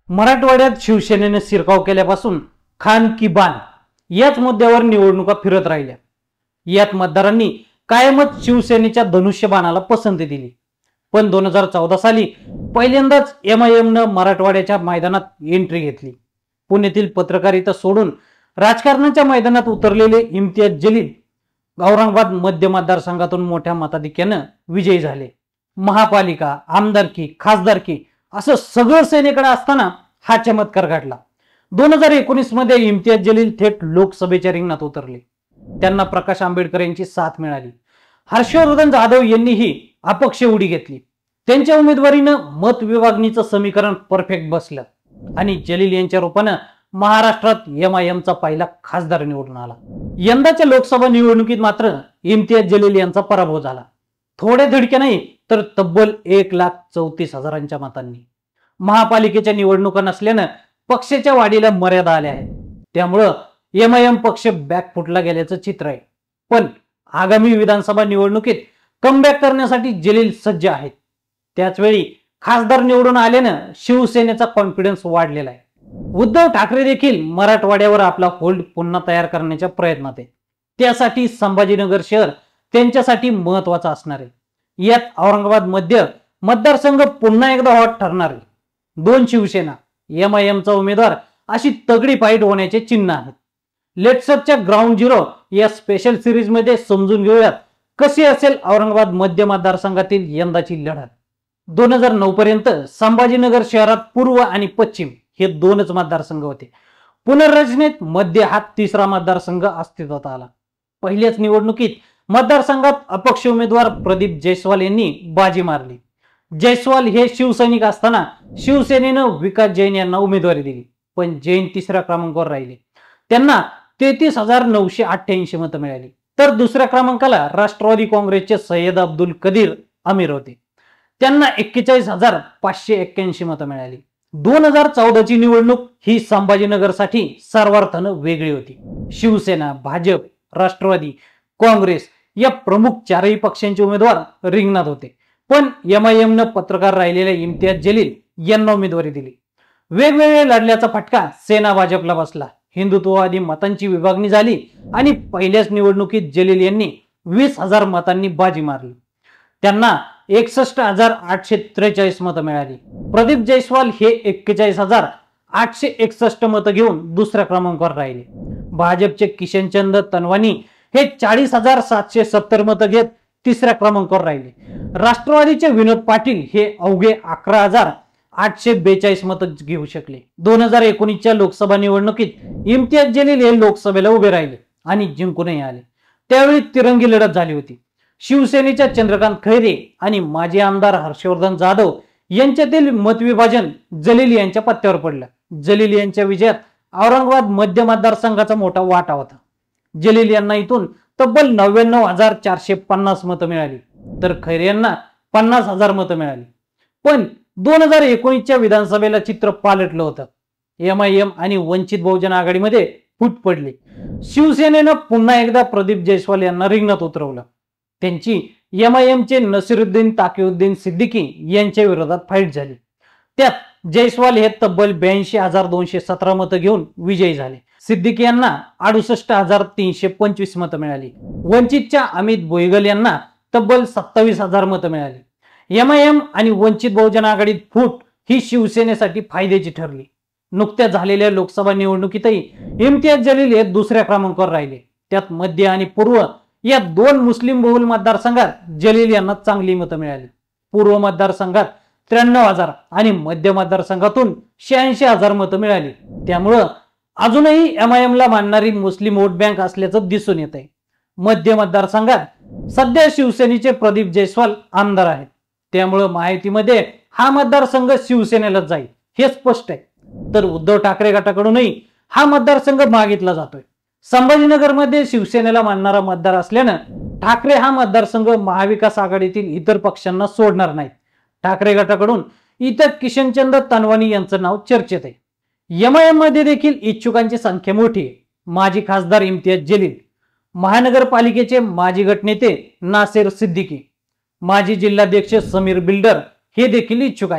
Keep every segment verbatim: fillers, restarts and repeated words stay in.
मराठवाड्यात शिवसेनेने शिरकाव केल्यापासून खान की बान याच मुद्द्यावर निवडणुका फिरत राहिल्या। यात मतदारांनी कायमच शिवसेनेच्या धनुष्यबाणाला पसंती दिली। पण दोन हजार चौदा साली पहिल्यांदाच एम आय एम न मराठवाड्याच्या मैदानात एंट्री घेतली। पुण्यातील पत्रकारिता सोडून राजकारणाच्या मैदानात उतरलेले इम्तियाज जलील औरंगाबाद मध्य मतदारसंघातून मोठ्या मताधिक्याने विजयी झाले। महापालिका, आमदारकी, खासदारकी असं सगळं सेनेकडे असताना हा चमत्कार घडला। दोन हजार एकोणीस मध्ये इम्तियाज जलील थेट लोकसभेच्या रिंगणात उतरले। त्यांना प्रकाश आंबेडकर यांची साथ मिळाली। हर्षवर्धन जाधव यांनीही अपक्ष उडी घेतली। त्यांच्या उमेदवारीनं मत विभागणीचं समीकरण परफेक्ट बसलं आणि जलील यांच्या रूपानं महाराष्ट्रात एम आय एम चा पहिला खासदार निवडून आला। यंदाच्या लोकसभा निवडणुकीत मात्र इम्तियाज जलील यांचा पराभव झाला। थोड्या धडक्या नाही तर तब्बल एक लाख चौतीस हजारांच्या मतांनी। महापालिकेच्या निवडणुका नसल्यानं पक्षाच्या वाढीला मर्यादा आल्या आहेत। त्यामुळं एम आय एम पक्ष बॅकफुटला गेल्याचं चित्र आहे। पण आगामी विधानसभा निवडणुकीत कमबॅक करण्यासाठी जलील सज्ज आहेत। त्याचवेळी खासदार निवडून आल्यानं शिवसेनेचा कॉन्फिडन्स वाढलेला आहे। उद्धव ठाकरे देखील मराठवाड्यावर आपला होल्ड पुन्हा तयार करण्याच्या प्रयत्नात आहे। त्यासाठी संभाजीनगर शहर त्यांच्यासाठी महत्वाचं असणार आहे। यात औरंगाबाद मध्य मतदारसंघ पुन्हा एकदा हॉट ठरणार आहे। दोन शिवसेना, एम आय एम चा उमेदवार अशी तगडी फाईट होण्याचे चिन्ह आहेत। लेट्सच्या ग्राउंड झिरो या स्पेशल सिरीज मध्ये समजून घेऊयात कशी असेल औरंगाबाद मध्य मतदारसंघातील यंदाची लढत। दोन हजार नऊ पर्यंत संभाजीनगर शहरात पूर्व आणि पश्चिम हे दोनच मतदारसंघ होते। पुनर्रचनेत मध्य हा तिसरा मतदारसंघ अस्तित्वात आला। पहिल्याच निवडणुकीत मतदारसंघात अपक्ष उमेदवार प्रदीप जयस्वाल यांनी बाजी मारली। जयस्वाल हे शिवसैनिक असताना शिवसेनेनं विकास जैन यांना उमेदवारी दिली, पण जैन तिसऱ्या क्रमांकावर राहिले। त्यांना तेहतीस हजार नऊशे अठ्ठ्याऐंशी मतं मिळाली। तर दुसऱ्या क्रमांकाला राष्ट्रवादी काँग्रेसचे सय्यद अब्दुल कदीर अमीर होते। त्यांना एक्केचाळीस हजार पाचशे एक्क्याऐंशी मतं मिळाली। दोन हजार चौदा ची निवडणूक ही संभाजीनगरसाठी सर्वार्थानं वेगळी होती। शिवसेना, भाजप, राष्ट्रवादी, काँग्रेस या प्रमुख चारही पक्षांचे उमेदवार रिंगणात होते। पण एम आय एम न पत्रकार राहिलेल्या इम्तियाज जलील यांना उमेदवारी दिली। वेगवेगळ्या लढल्याचा फटका सेना भाजपला बसला। हिंदुत्ववादी मतांची विभागणी झाली आणि पहिल्याच निवडणुकीत जलील यांनी वीस हजार मतांनी बाजी मारली। त्यांना एकसष्ट हजार आठशे त्रेचाळीस मतं मिळाली। प्रदीप जयस्वाल हे एक्केचाळीस हजार आठशे एकसष्ट मतं घेऊन दुसऱ्या क्रमांकावर राहिले। भाजपचे किशनचंद तनवानी हे चाळीस हजार सातशे सत्तर मतं घेत तिसऱ्या क्रमांकावर राहिले। राष्ट्रवादीचे विनोद पाटील हे अवघे अकरा हजार आठशे बेचाळीस मतं घेऊ शकले। दोन हजार एकोणीसच्या लोकसभा निवडणुकीत इम्तियाज जलील हे लोकसभेला उभे राहिले आणि जिंकूनही आले। त्यावेळी तिरंगी लढत झाली होती। शिवसेनेच्या चंद्रकांत खैरे आणि माजी आमदार हर्षवर्धन जाधव यांच्यातील मतविभाजन जलील यांच्या पत्त्यावर पडलं। जलील यांच्या विजयात औरंगाबाद मध्य मतदारसंघाचा मोठा वाटा होता। जलील यांना इथून तब्बल नव्याण्णव हजार चारशे पन्नास मतं मिळाली, तर खैरे यांना पन्नास हजार मतं मिळाली। पण दोन हजार एकोणीसच्या विधानसभेला चित्र पालटलं होतं। एम आय एम आणि वंचित बहुजन आघाडीमध्ये फूट पडली। शिवसेनेनं पुन्हा एकदा प्रदीप जयस्वाल यांना रिंगणात उतरवलं। त्यांची एम आय एम चे नसिरुद्दीन ताकीउद्दीन सिद्दीकी यांच्या विरोधात फाईट झाली। त्यात जयस्वाल हे तब्बल ब्याऐंशी हजार दोनशे सतरा मतं घेऊन विजयी झाले। सिद्दीकी यांना अडुसष्ट हजार तीनशे पंचवीस मतं मिळाली। वंचितच्या अमित बोईगल यांना तब्बल सत्तावीस हजार मतं मिळाली। एम आय एम आणि वंचित बहुजन आघाडीत फूट ही शिवसेनेसाठी फायद्याची ठरली। नुकत्याच झालेल्या लोकसभा निवडणुकीतही इम्तियाज जलील हे दुसऱ्या क्रमांकावर राहिले। त्यात मध्य आणि पूर्व या दोन मुस्लिम बहुल मतदारसंघात जलील यांना चांगली मतं मिळाली। पूर्व मतदारसंघात त्र्याण्णव हजार आणि मध्य मतदारसंघातून शहाऐंशी हजार मतं मिळाली। त्यामुळं अजूनही एम आय एम ला मानणारी मुस्लिम वोट बँक असल्याचं दिसून येत आहे। मध्य मतदारसंघात सध्या शिवसेनेचे प्रदीप जयस्वाल आमदार आहेत। त्यामुळे महायुतीमध्ये हा मतदारसंघ शिवसेनेला जाईल हे स्पष्ट आहे। तर उद्धव ठाकरे गटाकडूनही हा मतदारसंघ मागितला जातोय। संभाजीनगरमध्ये शिवसेनेला मानणारा मतदार असल्यानं ठाकरे हा मतदारसंघ महाविकास आघाडीतील इतर पक्षांना सोडणार नाहीत। ठाकरे गटाकडून इतर किशनचंद तनवानी यांचं नाव चर्चेत आहे। एम आय एम मध्ये देखील इच्छुकांची संख्या मोठी आहे। माजी खासदार इम्तियाज जलील, महानगरपालिकेचे माजी गटनेते नासेर सिद्दीकी, माजी जिल्हाध्यक्ष समीर बिल्डर हे देखील इच्छुक आहेत।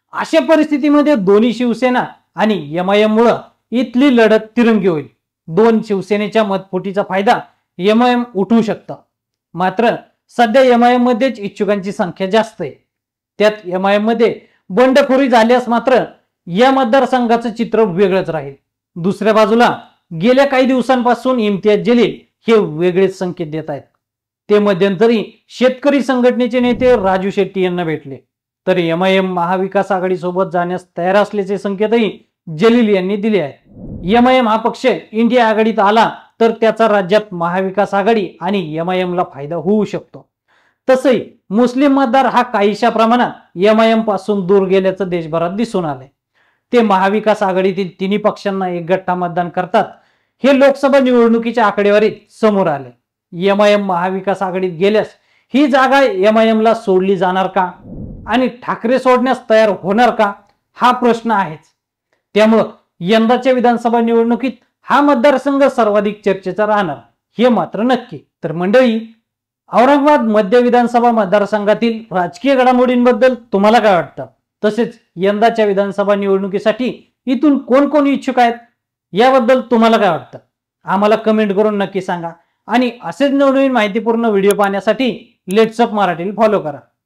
अशा परिस्थितीमध्ये दोन्ही शिवसेना आणि एम आय एम मुळे इथली लढत तिरंगी होईल. दोन शिवसेनेच्या मतफुटीचा फायदा एम आय एम उठवू शकतं. मात्र सध्या एम आय एम मध्येच इच्छुकांची संख्या जास्त आहे. त्यात एम आय एम मध्ये बंडखोरी झाल्यास मात्र या मतदारसंघाचं चित्र वेगळंच राहील. दुसऱ्या बाजूला गेल्या काही दिवसांपासून इम्तियाज जलील हे वेगळेच संकेत देत आहेत. ते मध्यंतरी शेतकरी संघटनेचे नेते राजू शेट्टी यांना भेटले, तर M I M Mahavikas Aghadi सोबत जाण्यास तयार असल्याचे संकेतही जलील यांनी दिले आहेत. एम आय एम हा पक्ष इंडिया आघाडीत आला तर त्याचा राज्यात महाविकास आघाडी आणि एम आय एम ला फायदा होऊ शकतो. तसंही मुस्लिम मतदार हा काहीशा प्रमाणात एम आय एम पासून दूर गेल्याचं देशभरात दिसून आलंय. ते महाविकास आघाडीतील तिन्ही पक्षांना एक गठ्ठा मतदान करतात हे लोकसभा निवडणुकीच्या आकडेवारीत समोर आले. एम आय एम महाविकास आघाडीत गेल्यास ही जागा एम आय एम ला सोडली जाणार का आणि ठाकरे सोडण्यास तयार होणार का हा प्रश्न आहेच. त्यामुळं यंदाच्या विधानसभा निवडणुकीत हा मतदारसंघ सर्वाधिक चर्चेचा राहणार हे मात्र नक्की. तर मंडळी, औरंगाबाद मध्य विधानसभा मतदारसंघातील राजकीय घडामोडींबद्दल तुम्हाला काय वाटतं? तसेच यंदाच्या विधानसभा निवडणुकीसाठी इथून कोण कोण इच्छुक आहेत याबद्दल तुम्हाला काय वाटतं? आम्हाला कमेंट करून नक्की सांगा आणि असेच नवनवीन माहितीपूर्ण व्हिडिओ पाहण्यासाठी लेट्स अप मराठीला फॉलो करा.